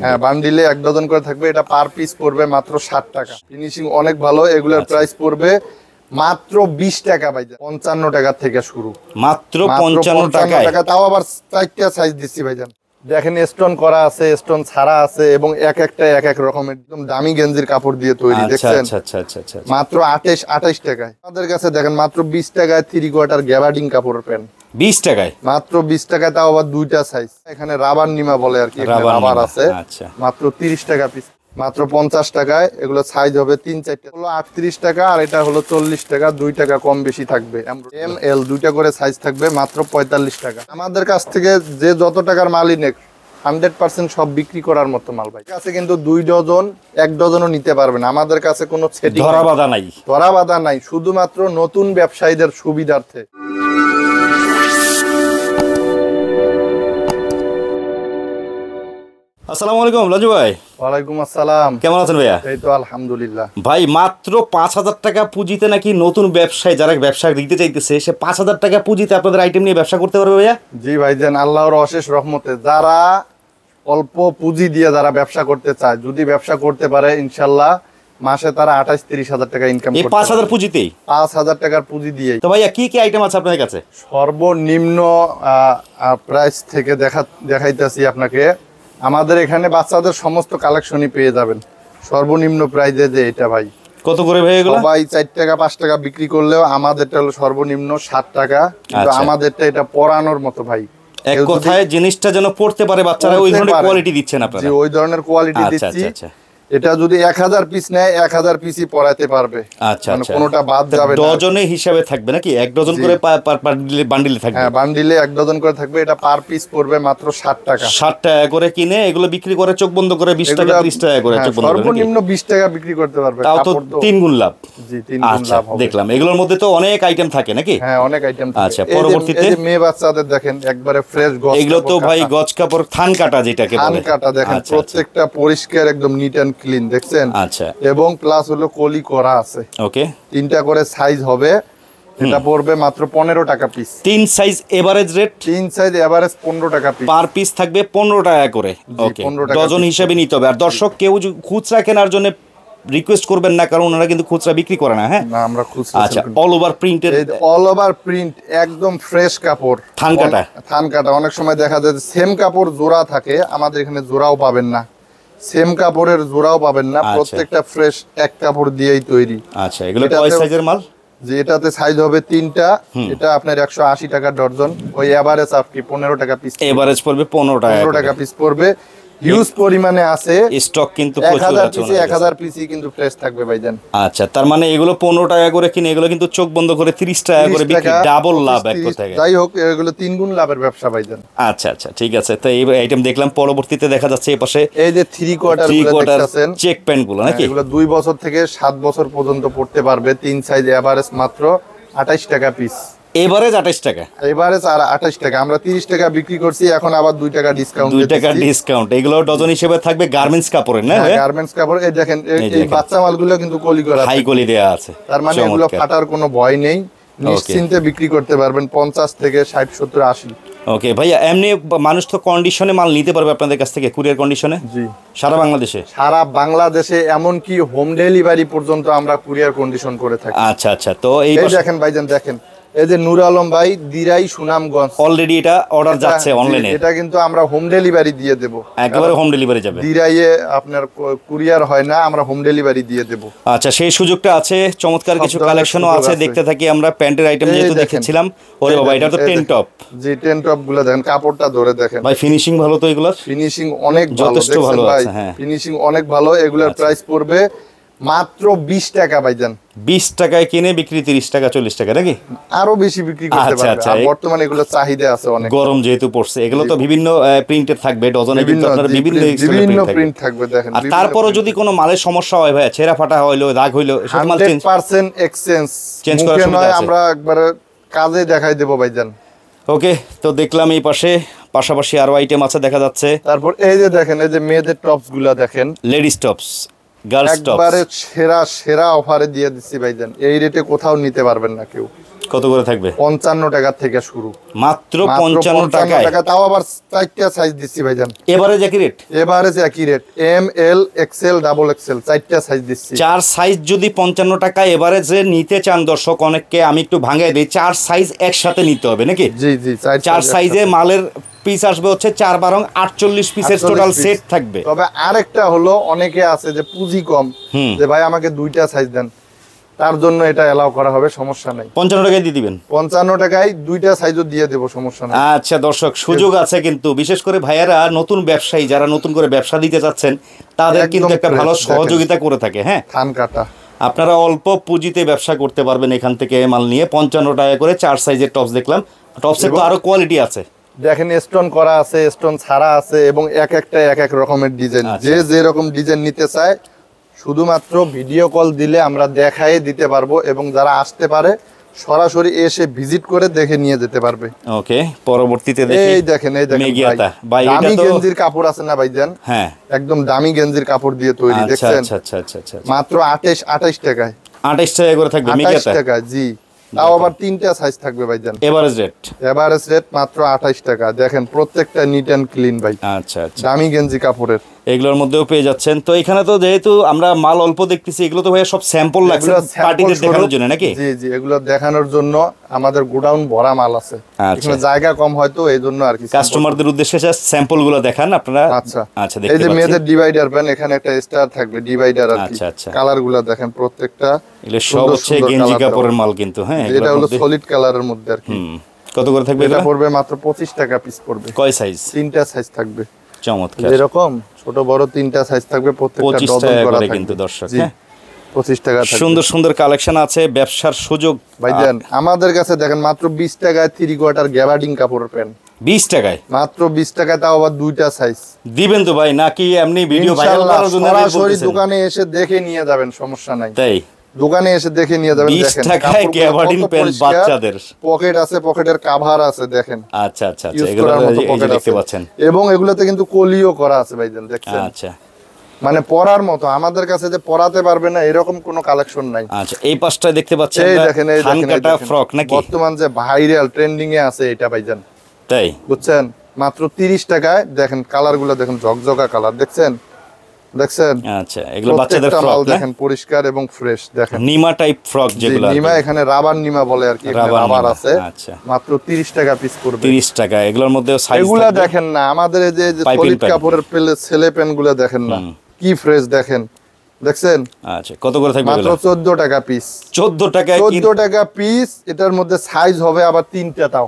হ্যাঁ বান্ডিলে 1 ডজন করে থাকবে। এটা পার পিস পড়বে মাত্র 60 টাকা। ফিনিশিং অনেক ভালো। এগুলোর প্রাইস পড়বে মাত্র 20 টাকা ভাইজান। 55 টাকা থেকে শুরু, মাত্র 55 টাকা। তাও আবার 4টা সাইজ দিচ্ছি ভাইজান। দেখেন স্টোন করা আছে, স্টোন ছাড়া আছে এবং এক একটা এক এক রকমের একদম দামি গেঞ্জির কাপড় দিয়ে তৈরি। দেখছেন আচ্ছা মাত্র 28 টাকায়। আমাদের কাছে দেখেন মাত্র 20 টাকায় 3/4 গ্যাবার্ডিং কাপড়ের প্যান্ট 20 টাকায়, মাত্র 20 টাকায়, তাও আবার 2টা সাইজ। এখানে রাবার নিমা বলে আর কি, রাবার আছে। আচ্ছা মাত্র 30 টাকা পিস, মাত্র 50 টাকায়। এগুলো সাইজ হবে 3-4টা, হলো 38 টাকা আর এটা হলো 40 টাকা, 2 টাকা কম বেশি থাকবে। এম এল 2টা করে সাইজ থাকবে, মাত্র 45 টাকা। আমাদের কাছ থেকে যে যত টাকার মালই নেক 100% সব বিক্রি করার মতো মাল ভাই। কাছে কিন্তু 2 ডজন 1 ডজনও নিতে পারবেন। আমাদের কাছে কোনো সেটিং ধরা বাঁধা নাই, শুধুমাত্র নতুন ব্যবসায়ীদের সুবিধার্থে। আসসালামু আলাইকুম রাজু ভাই। ওয়ালাইকুম আসসালাম। কেমন আছেন ভাইয়া? এই তো আলহামদুলিল্লাহ। ভাই মাত্র 5000 টাকা পুঁজিতে নাকি নতুন ব্যবসায়ী যারা ব্যবসা দিতে চাইতেছে সে 5000 টাকা পুঁজিতে আপনাদের আইটেম নিয়ে ব্যবসা করতে পারবে ভাইয়া? জি ভাইজান, আল্লাহর অশেষ রহমতে যারা অল্প পুঁজি দিয়ে যারা ব্যবসা করতে চায়, যদি ব্যবসা করতে পারে ইনশাল্লাহ মাসে তারা 28-30 হাজার টাকা ইনকাম করতে পারে। 5000 পুঁজিতেই, 5000 টাকার পুঁজি দিয়ে। তো ভাইয়া কি কি আইটেম আছে আপনাদের কাছে? সর্বনিম্ন প্রাইস থেকে দেখাইতেছি আপনাকে। আমাদের এখানে বাচ্চাদের সমস্ত কালেকশনই পেয়ে যাবেন সর্বনিম্ন প্রাইসে। যে এটা ভাই কত করে ভাই এগুলো? সবাই 4 টাকা 5 টাকা বিক্রি করলেও আমাদেরটা হলো সর্বনিম্ন 7 টাকা। কিন্তু আমাদেরটা এটা পরানোর মতো ভাই। এক কথায় জিনিসটা যেন পড়তে পারে বাচ্চারা, ওই ধরনের কোয়ালিটি দিচ্ছেন আপনারা? জি ওই ধরনের কোয়ালিটি দিচ্ছি। এটা যদি 1000 পিস নেয় 1000 পিসই পরাতে পারবে। আচ্ছা মানে কোনোটা বাদ যাবে না। ডজনে হিসাবে থাকবে নাকি? 1 ডজন করে বান্ডিলে থাকবে? হ্যাঁ বান্ডিলে 1 ডজন করে থাকবে। এটা পার পিস পড়বে মাত্র 60 টাকা। 60 টাকা করে কিনে এগুলো বিক্রি করে চোখ বন্ধ করে 20 টাকা 30 টাকা করে চোখ বন্ধ করে সর্বনিম্ন 20 টাকা বিক্রি করতে পারবে। তাও তো 3 গুণ লাভ। জি 3 গুণ লাভ হবে। দেখলাম এগুলোর মধ্যে তো অনেক আইটেম থাকে নাকি? হ্যাঁ অনেক আইটেম থাকে। আচ্ছা পরবর্তীতে এই যে মেয়ে বাচ্চাদের দেখেন একবারে ফ্রেশ গজ। এগুলো তো ভাই গজ কাপড় থান কাটা যেটাকে বলে। থান কাটা দেখেন প্রত্যেকটা পরিষ্কার একদম নিট এন্ড ক্লিন। দেখছেন? আচ্ছা এবং প্লাস হলো কলি করা আছে। ওকে 3টা করে সাইজ হবে। এটা পড়বে মাত্র 15 টাকা piece. 3 size average rate? 3 size average 15 টাকা পিস। পার পিস থাকবে 15 টাকা করে। ওকে ডজন হিসাবে নিতে হবে। আর দর্শক কেউ খুচরা কেনার জন্য রিকোয়েস্ট করবেন না, কারণ ওনারা কিন্তু খুচরা বিক্রি করে না। হ্যাঁ না আমরা খুচরা। আচ্ছা অল ওভার প্রিন্টের, অল ওভার প্রিন্ট একদম ফ্রেশ কাপড়, থান কাটা। থান কাটা। অনেক সময় দেখা যায় সেম কাপড় জোড়া থাকে, আমাদের এখানে জোড়াও পাবেন না। সেম কাপড়ের জোড়াও পাবেন না, প্রত্যেকটা ফ্রেশ এক কাপড় দিয়েই তৈরি। আচ্ছা এগুলো কয় সাইজের মাল? যে এটাতে সাইজ হবে 3টা। এটা আপনার 180 টাকা ডজন। ওই এভারেজ আপনি 15 টাকা পিস। এভারেজ পড়বে 15 টাকা পিস পড়বে। হিউজ পরিমাণে আছে স্টক, কিন্তু প্রচুর আছে। 1000 পিসই কিন্তু ফ্রেশ থাকবে ভাইজান। আচ্ছা তার মানে এগুলো 15 টাকা করে কিনে এগুলো কিন্তু চোখ বন্ধ করে 30 টাকা করে বিক্রি, ডাবল লাভ এক কথায়। যাই হোক এগুলো 3 গুণ লাভের ব্যবসা ভাইজান। আচ্ছা আচ্ছা ঠিক আছে। তো এই আইটেম দেখলাম। পরবর্তীতে দেখা যাচ্ছে এই পাশে এই যে 3/4 দেখতেছেন চেক প্যান্ট গুলো নাকি? এগুলো 2 বছর থেকে 7 বছর পর্যন্ত পড়তে পারবে। 3 সাইজ এভারেজ মাত্র 28 টাকা পিস। এভারেজ 28 টাকা, এভারেজ আর 28 টাকা। আমরা 30 টাকা বিক্রি করছি, এখন আবার 2 টাকা ডিসকাউন্ট। 2 টাকা ডিসকাউন্ট। এগুলো ডজন হিসেবে থাকবে গার্মেন্টস কাপড়ের না? গার্মেন্টস কাপড়। এই দেখেন এই বাচ্চা মালগুলো কিন্তু কলি করা, হাই কলি দেয়া আছে। তার মানে এগুলো ফাটার কোনো ভয় নেই, নিশ্চিন্তে বিক্রি করতে পারবেন 50 থেকে 60 70 80। ওকে ভাইয়া, এমনি মানুষ তো কন্ডিশনে মাল নিতে পারবে আপনাদের কাছ থেকে, কুরিয়ার কন্ডিশনে? জি সারা বাংলাদেশে? সারা বাংলাদেশে, এমনকি হোম ডেলিভারি পর্যন্ত আমরা কুরিয়ার কন্ডিশন করে থাকি। আচ্ছা আচ্ছা। তো এই দেখেন ভাইজান, দেখেন এই যে নূর আলম ভাই, দিরাই সুনামগঞ্জ। অলরেডি এটা অর্ডার যাচ্ছে অনলাইনে। এটা কিন্তু আমরা হোম ডেলিভারি দিয়ে দেব, একেবারে হোম ডেলিভারি যাবে। দিরাইয়ে আপনার কুরিয়ার হয় না, আমরা হোম ডেলিভারি দিয়ে দেব। আচ্ছা সেই সুযোগটা আছে। চমৎকার কিছু কালেকশনও আছে, দেখতে থাকি আমরা। প্যান্টের আইটেম যেহেতু দেখেছিলাম। ওরে বাবা, এটা তো টেন টপ। জি টেন টপ গুলো দেখেন, কাপড়টা ধরে দেখেন ভাই। ফিনিশিং ভালো তো এগুলোর? ফিনিশিং অনেক যথেষ্ট ভালো আছে। হ্যাঁ ফিনিশিং অনেক ভালো। এগুলোর প্রাইস পড়বে মাত্র 20 টাকা ভাইজান। 20 টাকায় কিনে বিক্রি 30 টাকা 40 টাকা নাকি? আরো বেশি বিক্রি করতে পারবে। আর বর্তমানে এগুলো চাহিদা আছে অনেক, গরম যেহেতু পড়ছে। এগুলো তো বিভিন্ন প্রিন্টের থাকবে, ডজনে কিন্তু আপনার বিভিন্ন প্রিন্ট থাকবে। দেখেন আর তারপরও যদি কোনো মালের সমস্যা হয় ভাই, ছেঁড়া ফাটা হইলো, দাগ হইলো, সব মাল 100% চেঞ্জ করার সুবিধা আছে। আমরা একবার কাজে দেখাই দেব ভাইজান। ওকে তো দেখলাম এই পাশাপাশি আরো আইটেম আছে দেখা যাচ্ছে। তারপর এই যে দেখেন, এই যে মেয়েদের টপস গুলা দেখেন, লেডিস টপস, গার্লস টপস, একবারে সেরা অফারে দিয়ে দিচ্ছি ভাইজান। এই রেটে কোথাও নিতে পারবেন না কেউ। কত করে থাকবে? 55 টাকা থেকে শুরু, মাত্র 55 টাকা। তাও আবার 4টা সাইজ দিচ্ছি ভাইজান। এভারেজ একই রেট? এভারেজ একই rate, M L XL double XL 4টা সাইজ দিচ্ছি। 4 সাইজ যদি 55 টাকা এভারেজে নিতে চান দর্শক, অনেককে আমি একটু ভাঙাই দিই, 4 সাইজ একসাথে নিতে হবে নাকি? জি জি, 4 সাইজে মালের পিস আসবে হচ্ছে 4 12 48 পিসের টোটাল সেট থাকবে। তবে আরেকটা হলো, অনেকে আছে যে পুঁজি কম, যে ভাই আমাকে 2টা সাইজ দেন, তার জন্য এটা এলাও করা হবে, সমস্যা নাই। 55 টাকায় দিয়ে দিবেন? 55 টাকায় 2টা সাইজও দিয়ে দেবো, সমস্যা নাই। আচ্ছা দর্শক, সুযোগ আছে কিন্তু, বিশেষ করে ভাইয়ারা নতুন ব্যবসায়ী যারা নতুন করে ব্যবসা দিতে চাচ্ছেন তাদের কিন্তু একটা ভালো সহযোগিতা করে থাকে। হ্যাঁ, থান কাটা, আপনারা অল্প পুঁজিতে ব্যবসা করতে পারবেন এখান থেকে মাল নিয়ে। 55 টাকা করে 4 সাইজের টপস দেখলাম, টপসের তো আরো কোয়ালিটি আছে দেখেন, স্টোন করা আছে, স্টোন ছাড়া আছে, এবং এক একটা এক এক রকমের ডিজাইন। যে যেরকম ডিজাইন নিতে চায় শুধুমাত্র ভিডিও কল দিলে আমরা দেখাই দিতে পারবো, এবং যারা আসতে পারে সরাসরি এসে ভিজিট করে দেখে নিয়ে যেতে পারবে। ওকে, পরবর্তীতে দেখি। এই দেখেন ভাই, দামি গেঞ্জির কাপড় আছে না ভাইজান? হ্যাঁ, একদম দামি গেঞ্জির কাপড় দিয়ে তৈরি, দেখছেন? আচ্ছা, মাত্র 28 টাকায়। 28 টাকা করে থাকবে? 28 টাকা, জি। তাও আবার 3টা সাইজ থাকবে ভাইজান। এভারেজ রেট মাত্র 28 টাকা। দেখেন প্রত্যেকটা নিট এন্ড ক্লিন ভাই। আচ্ছা, দামি গেঞ্জি কাপড়ের, এগুলোর মধ্যেও পেয়ে যাচ্ছেন। তো এখানে তো যেহেতু আমরা মাল অল্প দেখতেছি, এগুলো তো ভাইয়া সব স্যাম্পল লাগছে পার্টিদের দেখানোর জন্য নাকি? জি জি, এগুলো দেখানোর জন্য আমাদের গোডাউন ভরা মাল আছে, এখানে জায়গা কম হয়তো, এই জন্য আর কি। কাস্টমারদের উদ্দেশ্যে স্যাম্পল গুলো দেখান আপনারা। আচ্ছা, এই যে মেয়েদের ডিভাইডার প্যান, এখানে একটা স্টার থাকবে ডিভাইডার আর কি। কালার গুলো দেখেন প্রত্যেকটা, এগুলো সব হচ্ছে গেঞ্জি কাপড়ের মাল কিন্তু। হ্যাঁ, এটা হলো সলিড কালারের মধ্যে আর কি। কত করে থাকবে? এটা পড়বে মাত্র 25 টাকা পিস পড়বে। কয় সাইজ? 3টা সাইজ থাকবে। চমৎকার, এরকম ছোট বড় 3টা সাইজ থাকবে, প্রত্যেকটা ডজন করা থাকবে কিন্তু দর্শক। 25 টাকা থাকবে। সুন্দর সুন্দর কালেকশন আছে, ব্যবসার সুযোগ ভাইজান আমাদের কাছে দেখেন মাত্র 20 টাকায় 3 কোয়ার্টার গ্যাবার্ডিং কাপড়ের প্যান্ট। 20 টাকায়? মাত্র 20 টাকায়, তাও আবার 2টা সাইজ। দিবেন তো ভাই, নাকি এমনি ভিডিও ভাইরাল করার জন্য? সরাসরি দোকানে এসে দেখে নিয়ে যাবেন, সমস্যা নাই। তাই দোকানে এসে দেখে নিয়ে যাবেন। 20 টাকায় গ্যাবার্ডিং প্যান্ট বাচ্চাদের, পকেট আছে, পকেটের কভার আছে, দেখেন। আচ্ছা, এগুলো এই যে দেখতে পাচ্ছেন, এবং এগুলোতে কিন্তু কলিও করা আছে ভাইজান, দেখছেন? আচ্ছা, মানে পরার মতো, আমাদের কাছে যে পরাতে পারবে না এরকম কোনো কালেকশন নাই। আচ্ছা, এই পাশটা দেখতে পাচ্ছেন, এই দেখেন, এই থানকাটা ফ্রক নাকি? বর্তমান যে ভাইরাল ট্রেন্ডিং এ আছে এটা ভাইজান। তাই, বুঝছেন? মাত্র 30 টাকায়। দেখেন কালারগুলো দেখেন, ঝকঝকা কালার, দেখছেন? আচ্ছা, এগুলো বাচ্চাদের ফ্রক দেখেন, পরিষ্কার এবং ফ্রেশ। দেখেন নিমা টাইপ ফ্রক, যেগুলো নিমা, এখানে রাবার নিমা বলে আর কি, রাবার আছে। আচ্ছা, মাত্র 30 টাকা পিস পড়বে। 30 টাকা। এগুলোর মধ্যে সাইজ এগুলা দেখেন না, আমাদের এই যে সলিড কাপড়ের ছেলে প্যান্ট গুলো দেখেন না, কি ফ্রেশ, দেখেন, দেখছেন? আচ্ছা, কত করে থাকবে? মাত্র 14 টাকা পিস। 14 টাকায়? 14 টাকা পিস। এটার মধ্যে সাইজ হবে আবার 3টা, তাও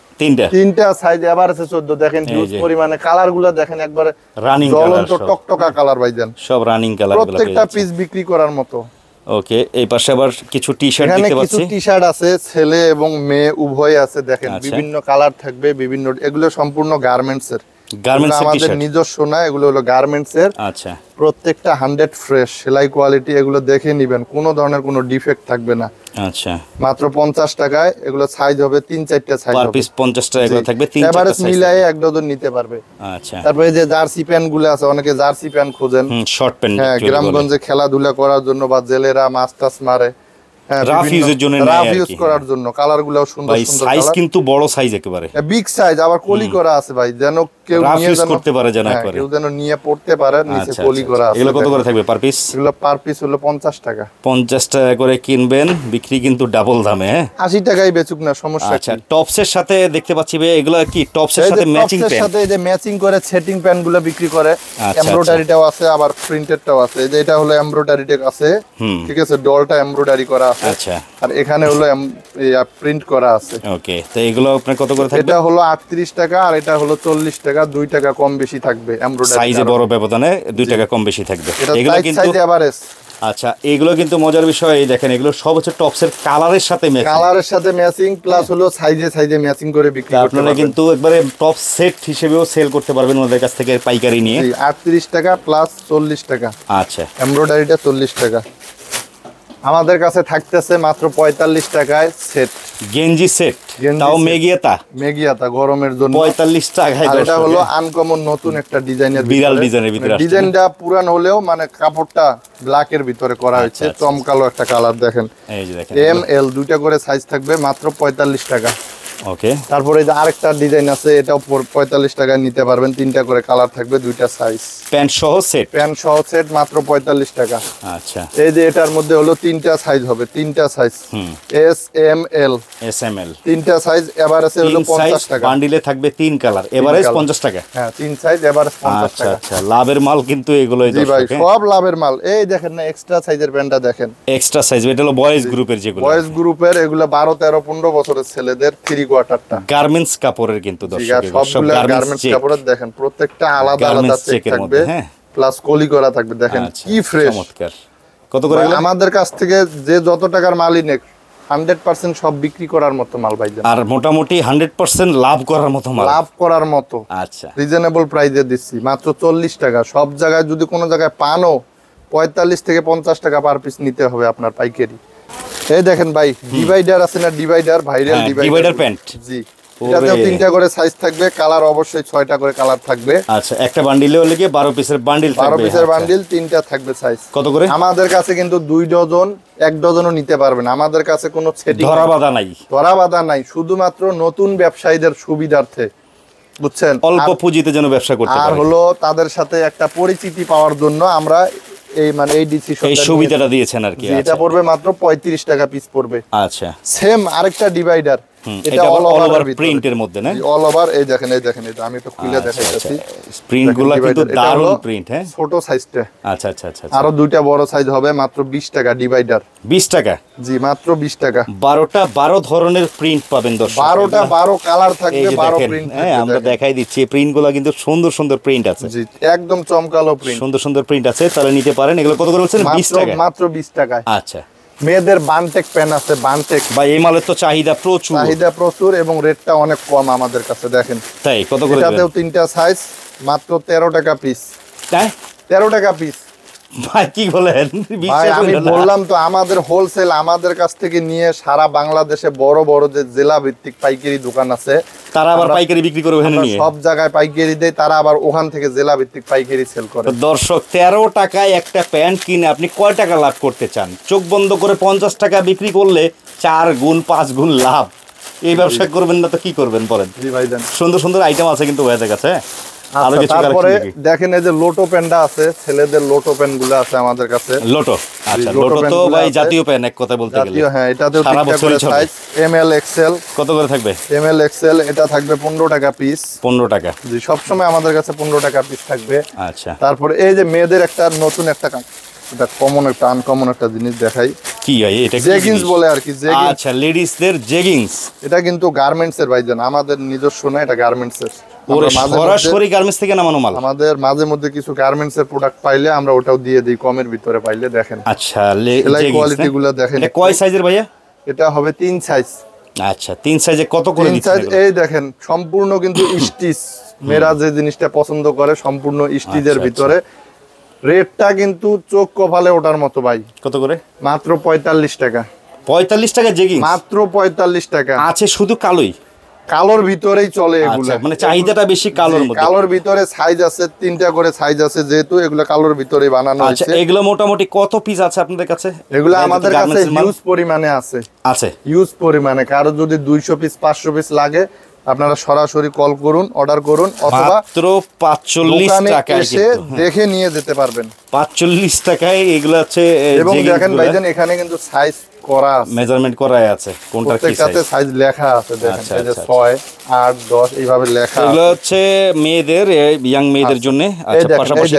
3টা সাইজ, এভারেজ 14। দেখেন হিউজ পরিমাণে কালার গুলো দেখেন, একবারে রানিং জ্বলন্ত টকটকা কালার ভাইজান, সব রানিং কালার, প্রত্যেকটা পিস বিক্রি করার মতো। ওকে, এই পাশে আবার কিছু টি-শার্ট দেখতে পাচ্ছি। কিছু টি-শার্ট আছে, ছেলে এবং মেয়ে উভয় আছে। দেখেন বিভিন্ন কালার থাকবে, বিভিন্ন, এগুলো সম্পূর্ণ গার্মেন্টস এর। আমাদের নিজস্ব না, এগুলো হলো গার্মেন্টস এর। আচ্ছা, প্রত্যেকটা 100 ফ্রেশ, সেলাই কোয়ালিটি, এগুলো দেখে নিবেন, কোনো ধরনের কোনো ডিফেক্ট থাকবে না। আচ্ছা, মাত্র 50 টাকায়। এগুলো সাইজ হবে 3-4টা সাইজ হবে, পার পিস 50 টাকা করে থাকবে, 3-4টা এভারেজ মিলায়ে এক ডজন নিতে পারবে। আচ্ছা, তারপরে যে জার্সি প্যান্ট গুলো আছে, অনেকে জার্সি প্যান্ট খোঁজেন, শর্ট প্যান্ট, হ্যাঁ, গ্রামগঞ্জে খেলাধুলা করার জন্য, বা জেলেরা মাছ টাছ মারে, রাফ ইউজের জন্য, রাফ ইউজ করার জন্য। কালারগুলো সুন্দর সুন্দর, সাইজ কিন্তু বড় সাইজ একেবারে, বিগ সাইজ, আবার কলি করা আছে ভাই, যেন কেউ নিয়ে করতে পারে, যেন করে কেউ যেন নিয়ে পড়তে পারে, নিচে কলি করা আছে। এগুলো কত করে থাকবে পার পিস? এগুলো পার পিস হলো 50 টাকা। 50 টাকা করে কিনবেন, বিক্রি কিন্তু ডাবল দামে। হ্যাঁ, 80 টাকায় বেচুক না, সমস্যা। আচ্ছা, টপসের সাথে দেখতে পাচ্ছি ভাই, এগুলো কি টপসের সাথে ম্যাচিং প্যান্ট? সাথে এই যে ম্যাচিং করে সেটিং প্যান্ট গুলো বিক্রি করে, এমব্রয়ডারিটাও আছে, আবার প্রিন্টেডটাও আছে। এই যে এটা হলো এমব্রয়ডারিটা আছে, ঠিক আছে, ডলটা এমব্রয়ডারি করা আছে। আচ্ছা, আর এখানে হলো প্রিন্ট করা আছে। ওকে, তো এগুলো আপনার কত করে থাকবে? এটা হলো 38 টাকা, আর এটা হলো 40 টাকা, 2 টাকা কম বেশি থাকবে। এমব্রয়ডারি সাইজে বড় ব্যবধানে 2 টাকা কম বেশি থাকবে। এগুলো কিন্তু এভারেজ। আচ্ছা, এগুলো কিন্তু মজার বিষয়, এই দেখেন, এগুলো সব হচ্ছে টপসের কালারের সাথে ম্যাচিং, প্লাস হলো সাইজে ম্যাচিং করে বিক্রি করতে পারবেন। আপনারা কিন্তু একবারে টপ সেট হিসেবেও সেল করতে পারবেন ওদের কাছ থেকে পাইকারি নিয়ে। 38 টাকা প্লাস 40 টাকা। আচ্ছা, এমব্রয়ডারিটা 40 টাকা। আমাদের কাছে থাকতেছে মাত্র 45 টাকায় সেট, গেঞ্জি সেট, তাও মেগিয়াতা গরমের জন্য 45 টাকায়। আর এটা হলো আনকমন নতুন একটা ডিজাইনের, বিরাল ডিজাইনের ভিতরে, ডিজাইনটা পুরান হলেও মানে কাপড়টা ব্ল্যাক এর ভিতরে করা হয়েছে, চমকালো একটা কালার দেখেন। এই যে দেখেন এম এল দুইটা করে সাইজ থাকবে, মাত্র 45 টাকা। ওকে, তারপরে এই যে আরেকটা ডিজাইন আছে, এটাও 45 টাকায় নিতে পারবেন, তিনটা করে কালার থাকবে, দুইটা সাইজ, প্যান্ট সহ সেট, মাত্র 45 টাকা। আচ্ছা, এই যে এটার মধ্যে হলো তিনটা সাইজ হবে, তিনটা সাইজ, এস এম এল, তিনটা সাইজ, এভারেজ হলো 50 টাকা, বান্ডিলে থাকবে তিন কালার, এভারেজ 50 টাকা। হ্যাঁ, তিন সাইজ, এভারেজ 50 টাকা। আচ্ছা, লাভের মাল কিন্তু এগুলোই। জি ভাই, সব লাভের মাল। এই দেখেন না, এক্সট্রা সাইজের প্যান্টটা দেখেন, এক্সট্রা সাইজ, এটা হলো বয়েজ গ্রুপের, যেগুলো বয়েজ গ্রুপের, এগুলো 12 13 15 বছরের ছেলেদের থ্রি কোয়ার্টারটা, গার্মেন্টস কাপড়ের কিন্তু দর্শক, সবগুলো গার্মেন্টস কাপড়ের দেখেন, প্রত্যেকটা আলাদা আলাদা চেক থাকবে, প্লাস কলি করা থাকবে, দেখেন কি ফ্রেশ, চমৎকার। কত করে? আমাদের কাছ থেকে যে যত টাকার মালই নেক 100% সব বিক্রি করার মতো মাল ভাই, আর মোটামুটি 100% লাভ করার মতো মাল, লাভ করার মতো। আচ্ছা, রিজনেবল প্রাইসে দিচ্ছি, মাত্র 40 টাকা। সব জায়গায় যদি কোনো জায়গায় পানও 45 থেকে 50 টাকা পার পিস নিতে হবে আপনার পাইকারি। এই দেখেন ভাই, ডিভাইডার আছে না, ডিভাইডার, ভাইরাল ডিভাইডার প্যান্ট। জি, এটাতেও তিনটা করে সাইজ থাকবে, কালার অবশ্যই 6টা করে কালার থাকবে। আচ্ছা, একটা বান্ডিলে হলে কি 12 পিসের বান্ডিল থাকবে, 12 পিসের বান্ডিল, তিনটা থাকবে সাইজ। কত করে? আমাদের কাছে কিন্তু 2 ডজন 1 ডজনও নিতে পারবেন, আমাদের কাছে কোনো সেটিং ধরা বাঁধা নাই, শুধুমাত্র নতুন ব্যবসায়ীদের সুবিধার্থে, বুঝছেন, অল্প পুঁজিতে যেন ব্যবসা করতে পারে, আর হলো তাদের সাথে একটা পরিচিতি পাওয়ার জন্য আমরা এই ডিসিশন, এই সুবিধাটা দিয়েছেন আর কি। এটা পড়বে মাত্র 35 টাকা পিস পড়বে। আচ্ছা, সেম আরেকটা ডিভাইডার, এটা অল ওভার প্রিন্টের মধ্যে না, অল ওভার। এই দেখেন, এটা আমি একটু খুলে দেখাইতেছি, প্রিন্টগুলো কিন্তু দারুণ প্রিন্ট। হ্যাঁ, ছোট সাইজটা। আচ্ছা আচ্ছা আচ্ছা, আরো দুইটা বড় সাইজ হবে, মাত্র 20 টাকা ডিভাইডার। 20 টাকা? জি, মাত্র 20 টাকা। 12 ধরনের প্রিন্ট পাবেন দর্শক, 12 কালার থাকবে, 12 প্রিন্ট। হ্যাঁ, আমরা দেখাই দিচ্ছি, প্রিন্টগুলো কিন্তু সুন্দর সুন্দর প্রিন্ট আছে। জি, একদম চমকালো প্রিন্ট, সুন্দর সুন্দর প্রিন্ট আছে, তাহলে নিতে পারেন। এগুলো কত করে বলছেন? 20 টাকা, মাত্র 20 টাকায়। আচ্ছা, মেয়েদের বানটেক প্যান আছে, বানটেক ভাই, এই মালের তো চাহিদা প্রচুর এবং রেটটা অনেক কম আমাদের কাছে, দেখেন। তাই? কত করে? এটাতেও তিনটা সাইজ, মাত্র 13 টাকা পিস। তাই? 13 টাকা পিস। ভাই কি বলেন? ভাই, আমি বললাম তো, আমাদের হোলসেল, আমাদের কাছ থেকে নিয়ে সারা বাংলাদেশে বড় বড় যে জেলা ভিত্তিক পাইকারি দোকান আছে, তারা আবার পাইকারি বিক্রি করে ওখানে নিয়ে, সব জায়গায় পাইকারি দেয়, তারা আবার ওখান থেকে জেলা ভিত্তিক পাইকারি সেল করে। দর্শক, 13 টাকায় একটা প্যান্ট কিনে আপনি কয় টাকা লাভ করতে চান? চোখ বন্ধ করে 50 টাকা বিক্রি করলে 4 গুণ 5 গুণ লাভ। এই ব্যবসা করবেন না তো কি করবেন বলেন? জি ভাইজান, সুন্দর সুন্দর আইটেম আছে কিন্তু ওদের কাছে। তারপরে দেখেন, এই যে লোটো প্যান্টটা আছে, ছেলেদের লোটো প্যান্ট গুলো আছে আমাদের কাছে। লোটো, আচ্ছা, লোটো তো ভাই জাতীয় প্যান্ট এক কথা বলতে গেলে। হ্যাঁ, এটাতেও তিনটা করে সাইজ, এম এল এক্সেল। কত করে থাকবে? এম এল এক্সেল এটা থাকবে 15 টাকা পিস। 15 টাকা? জি, সব সময় আমাদের কাছে 15 টাকা পিস থাকবে। আচ্ছা, তারপরে এই যে মেয়েদের একটা নতুন একটা, এটা কমন একটা আনকমন একটা জিনিস দেখাই। কি ভাই এটা? জেগিংস বলে আর কি, জেগিংস। আচ্ছা, লেডিসদের জেগিংস। এটা কিন্তু গার্মেন্টস এর ভাইজান, আমাদের নিজস্ব না, এটা গার্মেন্টস এর। সরাসরি গার্মেন্টস থেকে নামানো মাল। আমাদের মাঝে মধ্যে কিছু গার্মেন্টস এর প্রোডাক্ট পাইলে আমরা ওটাও দিয়ে দিই কমের ভিতরে পাইলে, দেখেন। আচ্ছা, সেলাই কোয়ালিটি গুলো দেখেন। এটা কয় সাইজের ভাইয়া? এটা হবে 3 সাইজ। আচ্ছা, 3 সাইজে কত করে দিচ্ছেন? এই দেখেন, সম্পূর্ণ কিন্তু স্টিচ, মেয়েরা যে জিনিসটা পছন্দ করে, সম্পূর্ণ স্টিচের ভিতরে। রেটটা কিন্তু চোখ কপালে ওঠার মতো ভাই। কত করে? মাত্র 45 টাকা। 45 টাকা জেগিংস? মাত্র 45 টাকা। আছে শুধু কালোই? কালোর ভিতরেই চলে এগুলো, মানে চাহিদাটা বেশি কালোর মধ্যে। কালোর ভিতরে সাইজ আছে, 3টা করে সাইজ আছে, যেহেতু এগুলো কালোর ভিতরেই বানানো হয়েছে। আচ্ছা, এগুলো মোটামুটি কত পিস আছে আপনাদের কাছে? এগুলো আমাদের কাছে হিউজ পরিমাণে আছে, হিউজ পরিমাণে। কারো যদি 200 পিস 500 পিস লাগে, আপনারা সরাসরি কল করুন, অর্ডার করুন, অথবা মাত্র 45 টাকায় এসে দেখে নিয়ে যেতে পারবেন। 45 টাকায় এগুলো আছে। এবং দেখেন ভাইজান, এখানে কিন্তু সাইজ করা আছে, মেজারমেন্ট করা আছে, কোনটার কি সাইজ, সাইজ লেখা আছে, দেখেন। এই যে 6, 8, 10 এইভাবে লেখা আছে। এগুলো হচ্ছে মেয়েদের, ইয়াং মেয়েদের জন্য। আচ্ছা, পাশাপাশি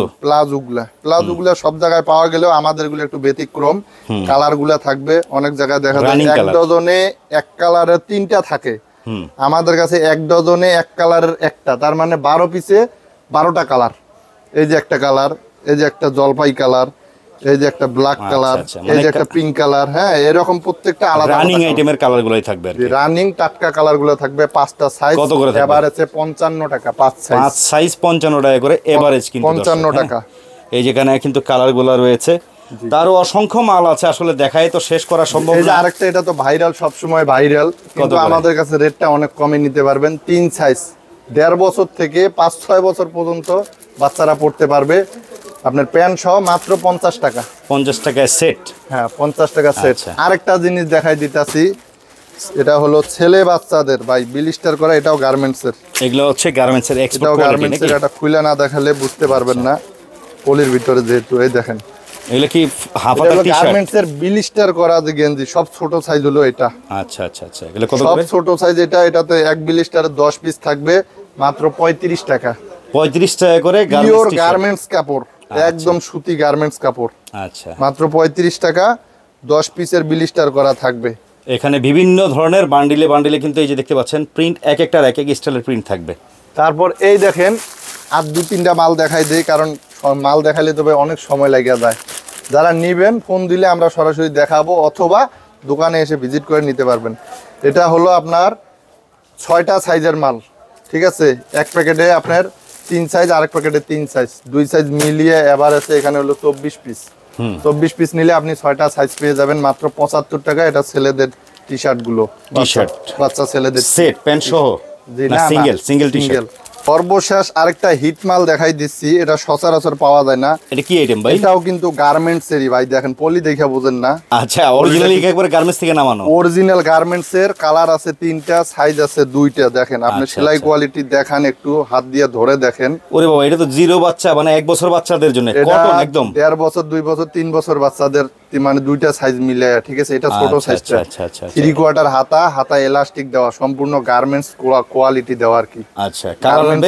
প্লাজোগুলা সব জায়গায় পাওয়া গেলেও আমাদেরগুলো একটু ব্যতিক্রম। কালারগুলা থাকবে, অনেক জায়গায় দেখা যায় 1 ডজনে 1 কালারের 3টা থাকে, আমাদের কাছে 1 ডজনে 1 কালারের একটা, তার মানে 12 পিসে 12টা কালার। এই যে একটা কালার, এই যে একটা জলপাই কালার, এই যে একটা ব্ল্যাক কালার, এই যে একটা পিঙ্ক কালার। হ্যাঁ, এরকম প্রত্যেকটা আলাদা রানিং আইটেমের কালারগুলোই থাকবে আর কি। রানিং টাটকা কালারগুলো থাকবে, 5টা সাইজ। কত করে থাকবে? এভারেজে 55 টাকা 5 সাইজ। 5 সাইজ 55 টাকা করে এভারেজ, কিন্তু 55 টাকা। এই যেখানে কিন্তু কালারগুলো রয়েছে, তারও অসংখ্য মাল আছে, আসলে দেখাই তো শেষ করা সম্ভব না। আরেকটা, এটা তো ভাইরাল, সবসময় ভাইরাল, কিন্তু আমাদের কাছে রেটটা অনেক কমে নিতে পারবেন। 3 সাইজ, 1.5 বছর থেকে 5-6 বছর পর্যন্ত বাচ্চারা পড়তে পারবে। আপনার প্যান্ট সহ মাত্র 50 টাকা। 50 টাকায় সেট? হ্যাঁ, 50 টাকা সেট। আরেকটা জিনিস দেখাই দিতাছি, এটা হলো ছেলে বাচ্চাদের ভাই ব্লিস্টার করা, এটাও গার্মেন্টসের। এগুলো হচ্ছে গার্মেন্টসের এক্সপোর্ট কোয়ালিটি নাকি? গার্মেন্টসের, এটা খুলে না দেখালে বুঝতে পারবেন না, পলির ভিতরে যেহেতু। এই দেখেন, এগুলো কি হাফাতা টি-শার্ট? গার্মেন্টসের ব্লিস্টার করা যে গেঞ্জি, সব ছোট সাইজ হলো এটা। আচ্ছা আচ্ছা আচ্ছা, এগুলো কত সব করে? ছোট সাইজ এটা, এটাতে এক ব্লিস্টারে 10 পিস থাকবে, মাত্র 35 টাকা। 35 টাকা করে পিওর গার্মেন্টস কাপড়, একদম সুতি গার্মেন্টস কাপড়। আচ্ছা, মাত্র 35 টাকা, 10 পিসের ব্লিস্টার করা থাকবে। এখানে বিভিন্ন ধরনের বান্ডিলে বান্ডিলে কিন্তু এই যে দেখতে পাচ্ছেন প্রিন্ট, এক একটার এক এক স্টাইলের প্রিন্ট থাকবে। তারপর এই দেখেন, আর 2-3টা মাল দেখাই দেই, কারণ মাল দেখাইলে তবে অনেক সময় লেগে যায়। যারা নেবেন ফোন দিলে আমরা সরাসরি দেখাবো, অথবা দোকানে এসে ভিজিট করে নিতে পারবেন। এটা হলো আপনার 6টা সাইজের মাল, ঠিক আছে? এক প্যাকেটে আপনার 3 সাইজ, আরেক প্যাকেটে 3 সাইজ, 2 সাইজ মিলিয়ে এবার আছে। এখানে হলো 24 পিস। 24 পিস নিলে আপনি 6টা সাইজ পেয়ে যাবেন মাত্র 75 টাকা। এটা ছেলেদের টি শার্ট গুলো, বাচ্চা ছেলেদের সেট প্যান্ট সহ, না সিঙ্গেল টি শার্ট। সর্বশেষ আরেকটা হিট মাল দেখাই দিচ্ছি, এটা সচরাচর পাওয়া যায় না। এটা কি আইটেম ভাই? এটাও কিন্তু গার্মেন্টস এরই ভাই, দেখেন পলি দেখে বুঝেন না। আচ্ছা, অরিজিনালি একবার গার্মেন্টস থেকে নামানো? অরিজিনাল গার্মেন্টস এর, কালার আছে 3টা, সাইজ আছে 2টা। দেখেন আপনি সেলাই কোয়ালিটি দেখান, একটু হাত দিয়ে ধরে দেখেন। ওরে বাবা, এটা তো জিরো বাচ্চা, মানে 1 বছর বাচ্চাদের জন্য কটন একদম। 1.5 বছর, 2 বছর, 3 বছর বাচ্চাদের, মানে 2টা সাইজ মিলে, ঠিক আছে? এটা ছোট সাইজটা। আচ্ছা, 3/4 হাতা এলাস্টিক দেওয়া, সম্পূর্ণ গার্মেন্টস কোয়ালিটি দেওয়া আর কি। আচ্ছা, কালার হবে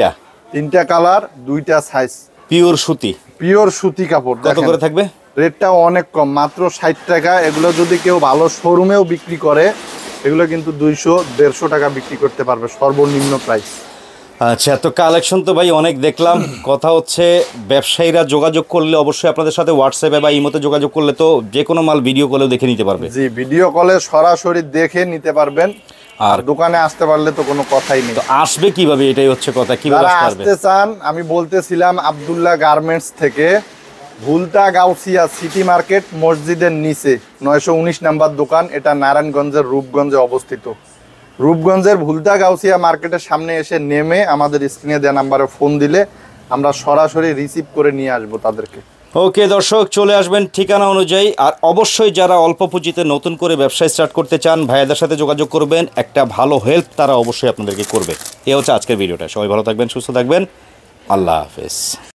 3টা কালার, 2টা সাইজ, পিওর সুতি, পিওর সুতি কাপড়। কত করে থাকবে? রেটটাও অনেক কম, মাত্র 60 টাকা। এগুলো যদি কেউ ভালো শোরুমেও বিক্রি করে, এগুলো কিন্তু 200-150 টাকা বিক্রি করতে পারবে, সর্বনিম্ন প্রাইস। আচ্ছা, তো কালেকশন তো ভাই অনেক দেখলাম। কথা হচ্ছে ব্যবসায়ীরা যোগাযোগ করলে অবশ্যই আপনাদের সাথে হোয়াটসঅ্যাপে বা ইমোতে যোগাযোগ করলে তো যে কোনো মাল ভিডিও কলেও দেখে নিতে পারবে। জি, ভিডিও কলে সরাসরি দেখে নিতে পারবেন। আর দোকানে আসতে পারলে তো কোনো কথাই নেই। তো আসবে কিভাবে, এটাই হচ্ছে কথা, কিভাবে আসতে চান? আমি বলতেছিলাম আব্দুল্লাহ গার্মেন্টস থেকে, ভুলতা গাউসিয়া সিটি মার্কেট মসজিদের নিচে 919 নাম্বার দোকান। এটা নারায়ণগঞ্জের রূপগঞ্জে অবস্থিত। রূপগঞ্জের ভুলতা গাউসিয়া মার্কেটের সামনে এসে নেমে আমাদের স্ক্রিনে দেওয়া নাম্বারে ফোন দিলে আমরা সরাসরি রিসিভ করে নিয়ে আসবো তাদেরকে। ওকে দর্শক, চলে আসবেন ঠিকানা অনুযায়ী। আর অবশ্যই যারা অল্প পুঁজিতে নতুন করে ব্যবসা স্টার্ট করতে চান, ভাইয়াদের সাথে যোগাযোগ করবেন। একটা ভালো হেল্প তারা অবশ্যই আপনাদেরকে করবে। এ হচ্ছে আজকের ভিডিওটা। সবাই ভালো থাকবেন, সুস্থ থাকবেন। আল্লাহ হাফেজ।